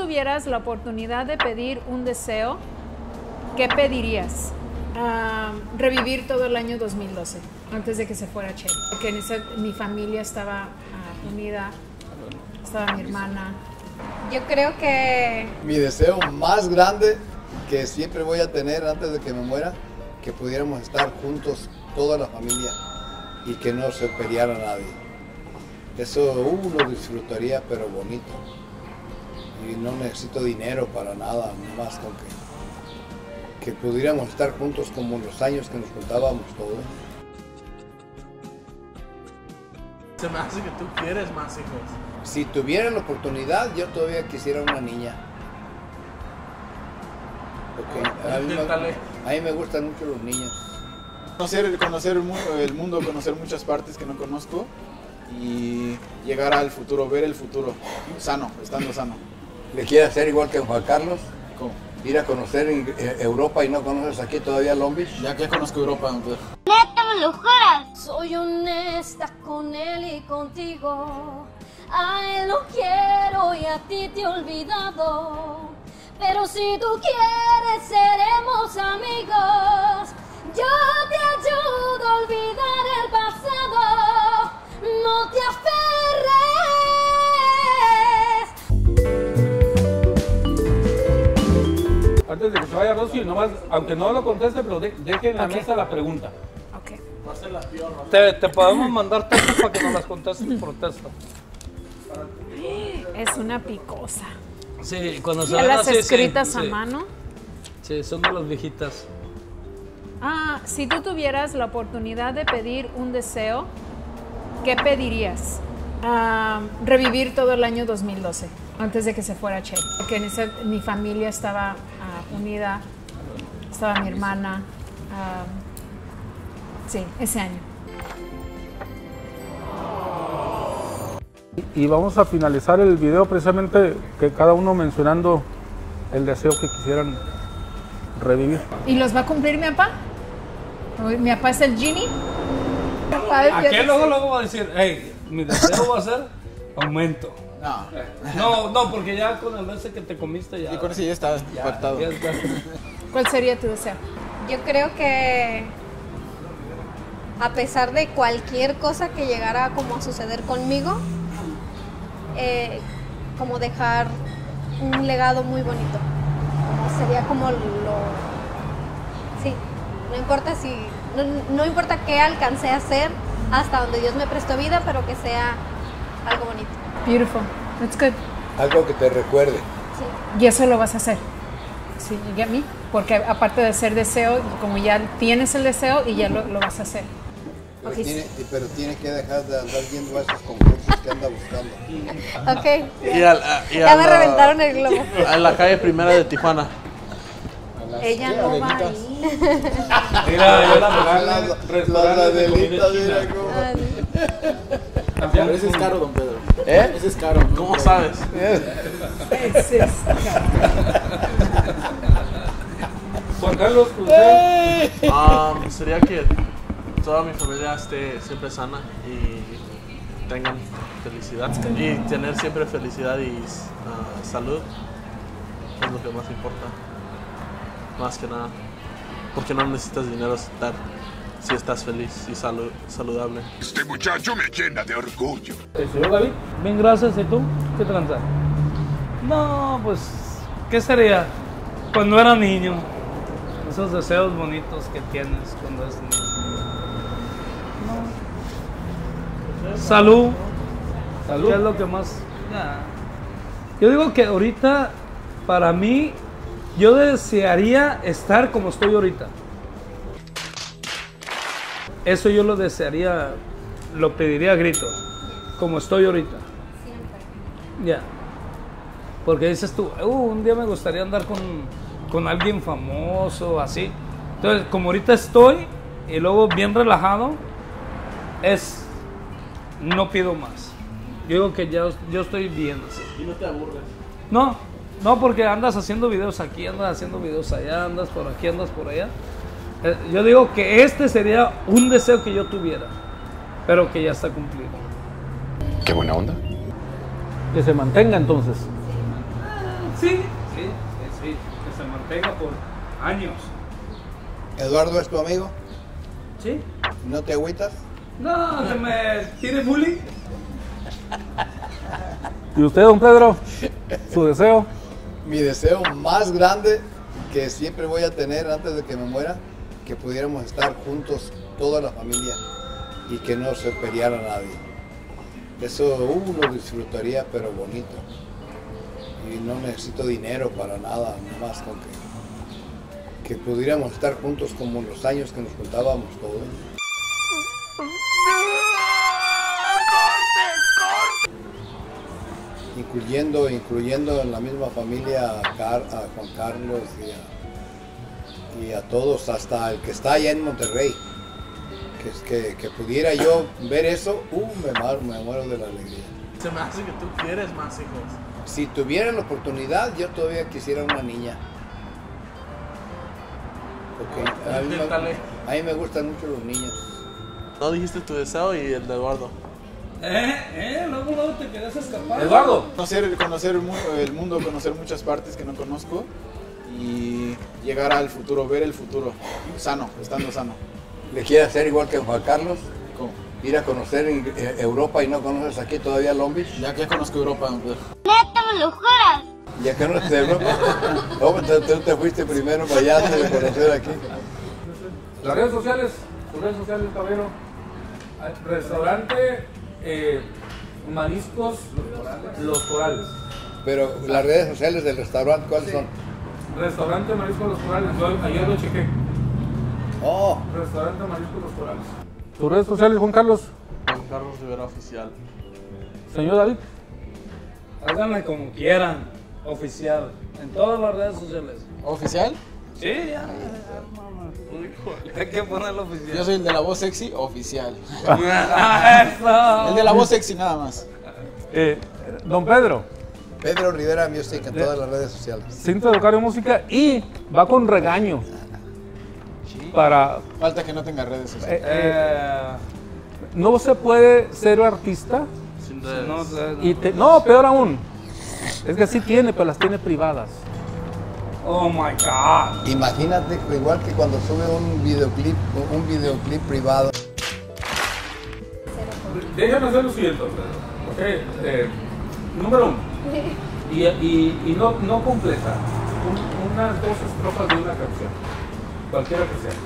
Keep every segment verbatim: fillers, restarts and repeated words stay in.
tuvieras la oportunidad de pedir un deseo, ¿qué pedirías? Uh, revivir todo el año dos mil doce, antes de que se fuera Chely. Porque en ese, mi familia estaba uh, unida, estaba mi hermana. Yo creo que... Mi deseo más grande que siempre voy a tener antes de que me muera, que pudiéramos estar juntos, toda la familia, y que no se peleara nadie. Eso uh, lo disfrutaría, pero bonito. Y no necesito dinero para nada, más con que, que pudiéramos estar juntos como en los años que nos juntábamos todos. Se me hace que tú quieres más hijos. Si tuviera la oportunidad, yo todavía quisiera una niña. Porque a, mí me, a mí me gustan mucho los niños. Conocer, conocer el, mundo, el mundo, conocer muchas partes que no conozco y llegar al futuro, ver el futuro sano, estando sano. ¿Le quieres hacer igual que Juan Carlos? ¿Cómo? Ir a conocer en Europa y no conoces aquí todavía Long Beach. Ya que conozco Europa, don Pedro. ¡Neta, me lo juras! Soy honesta con él y contigo. A él lo quiero y a ti te he olvidado. Pero si tú quieres, seremos amigos. Yo te ayudo a olvidar el pasado. No te aferres. Antes de que se vaya Rosy, nomás, aunque no lo conteste, pero de, deje en la Okay. mesa la pregunta. Okay. Te, te podemos mandar textos para que nos las contestes por texto. Es una picosa. Sí, cuando se ¿Ya ven las así, escritas sí, a sí. mano? Sí, son de las viejitas. Ah, si tú tuvieras la oportunidad de pedir un deseo, ¿qué pedirías? Uh, revivir todo el año dos mil doce, antes de que se fuera Chely. Porque en ese, mi familia estaba uh, unida, estaba mi hermana. Uh, sí, ese año. Y vamos a finalizar el video precisamente que cada uno mencionando el deseo que quisieran revivir. ¿Y los va a cumplir mi papá? ¿Mi papá es el genie? Aquí luego luego va a decir, hey, mi deseo va a ser aumento. No. No, no, porque ya con el ese que te comiste ya... Y con ese ya está apartado. Ya está. ¿Cuál sería tu deseo? Yo creo que a pesar de cualquier cosa que llegara como a suceder conmigo, eh, como dejar un legado muy bonito. Como sería como lo... Sí, no importa si... No, no importa qué alcancé a hacer hasta donde Dios me prestó vida, pero que sea algo bonito. Beautiful. That's good. Algo que te recuerde. Sí. Y eso lo vas a hacer. Sí, you get me? Porque aparte de ser deseo, como ya tienes el deseo y ya lo, lo vas a hacer. Pero, Okay. tiene, pero tiene que dejar de andar viendo a esos concursos que anda buscando. Ok. Y a, a, y Ya a me la, reventaron el globo. a la calle primera de Tijuana. Ella no va ahí. Mira, yo la La, la, la, la delita, mira cómo. Pero ese es caro, don Pedro. ¿Eh? Ese es caro. ¿no? ¿Cómo sabes? Ese es Juan Carlos, usted. Um, sería que toda mi familia esté siempre sana y tengan felicidad. Y tener siempre felicidad y uh, salud es lo que más importa. Más que nada. Porque no necesitas dinero estar, si estás feliz y salu saludable. Este muchacho me llena de orgullo. El señor David. Bien, gracias. ¿Y tú? ¿Qué tranza? No, pues, ¿qué sería? Cuando era niño. Esos deseos bonitos que tienes cuando eres niño. No. Salud. Salud. ¿Qué es lo que más? Ya. Yo digo que ahorita, para mí, yo desearía estar como estoy ahorita. Eso yo lo desearía, lo pediría a gritos, como estoy ahorita. Siempre. Ya. Porque dices tú, uh, un día me gustaría andar con, con alguien famoso, así. Entonces, como ahorita estoy, y luego bien relajado, es, no pido más. Yo digo que ya, yo estoy bien así. ¿Y no te aburres? No. No, porque andas haciendo videos aquí, andas haciendo videos allá, andas por aquí, andas por allá. Eh, yo digo que este sería un deseo que yo tuviera, pero que ya está cumplido. Qué buena onda. Que se mantenga entonces. Sí, sí, sí, sí, que se mantenga por años. ¿Eduardo es tu amigo? ¿Sí? ¿No te agüitas? No, se me tiene bullying. ¿Y usted, don Pedro? ¿Su deseo? Mi deseo más grande que siempre voy a tener antes de que me muera, que pudiéramos estar juntos, toda la familia, y que no se peleara nadie. Eso uh, lo disfrutaría, pero bonito. Y no necesito dinero para nada, nada más con que, que pudiéramos estar juntos como los años que nos juntábamos todos. Incluyendo, incluyendo en la misma familia a, Car a Juan Carlos y a, y a todos, hasta el que está allá en Monterrey. Que, que, que pudiera yo ver eso, uh, me, mar, me muero de la alegría. Se me hace que tú quieres más hijos. Si tuviera la oportunidad, yo todavía quisiera una niña. Porque a mí, me, a mí me gustan mucho los niños. No dijiste tu deseo y el de Eduardo. Eh, eh, luego, luego te quedas escapado. Eduardo. Conocer, conocer el mundo, el mundo, conocer muchas partes que no conozco y llegar al futuro, ver el futuro sano, estando sano. ¿Le quieres hacer igual que Juan Carlos? ¿Cómo? Ir a conocer en Europa y no conoces aquí todavía Long Beach. Ya que conozco Europa, don Pedro. ¡Neta, me lo juras! Ya que no es de Europa. No, tú te, te fuiste primero para allá antes de conocer aquí. Las redes sociales, sus redes sociales, caballero. Restaurante eh, Mariscos Los Corales. Pero las redes sociales del restaurante, ¿cuáles son? Restaurante Mariscos Los Corales. Yo ayer lo chequé. Oh. Restaurante Mariscos Los Corales. ¿Tus redes sociales, Juan Carlos? Juan Carlos Rivera Oficial. Señor David. Háganme como quieran. Oficial. En todas las redes sociales. ¿Oficial? Sí, ya. Hay que ponerlo oficial. Yo soy el de la voz sexy, oficial. Eso. El de la voz sexy nada más. Eh, don Pedro. Pedro Rivera Music en todas las redes sociales. Cinto de Educario Música y va con regaño. Para, Falta que no tenga redes sociales. eh, eh, no se puede ser artista Sin redes. no, y te, no, peor aún, es que sí tiene, pero las tiene privadas. Oh my God. Imagínate, igual que cuando sube un videoclip, un videoclip privado. Déjame hacer lo siguiente, okay. eh, número uno, y, y, y no, no completa, un, unas dos estrofas de una canción, cualquiera que sea.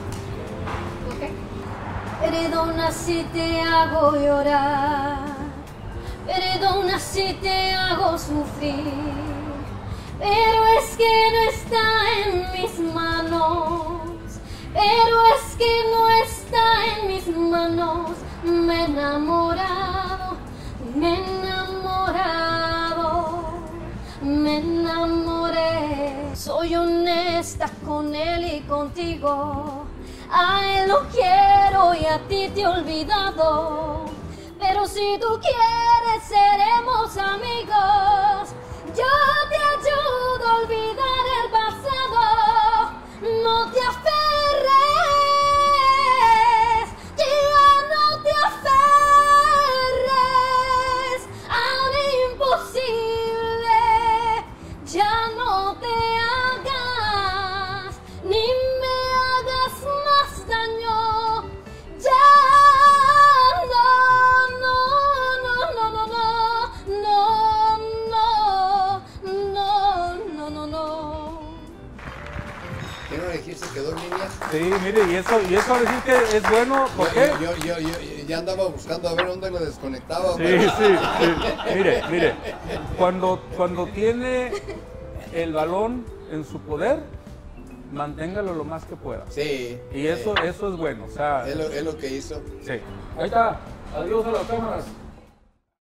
Perdona si te hago llorar, perdona si te hago sufrir, pero es que no está en mis manos, pero es que no está en mis manos. Me he enamorado, me he enamorado, me enamoré. Soy honesta con él y contigo. A él lo quiero y a ti te he olvidado. Pero si tú quieres, seremos amigos. Yo te ayudo a olvidar el pasado. No te aferres, ya no te aferres a un imposible. Ya no te hagas, ni me hagas más daño. Ya no, no, no, no, no, no, no, no, no, no. ¿Qué no dijiste que dos líneas? Sí, mire, y eso, y eso decir que es bueno, ¿por qué? Yo, yo, yo, yo ya andaba buscando a ver dónde lo desconectaba. Sí, pero- sí, sí. Mire, mire, cuando, cuando tiene el balón en su poder, manténgalo lo más que pueda. Sí. Y eso, sí. eso es bueno, o sea, Es lo, es lo que hizo. sí. Ahí está, adiós a las cámaras.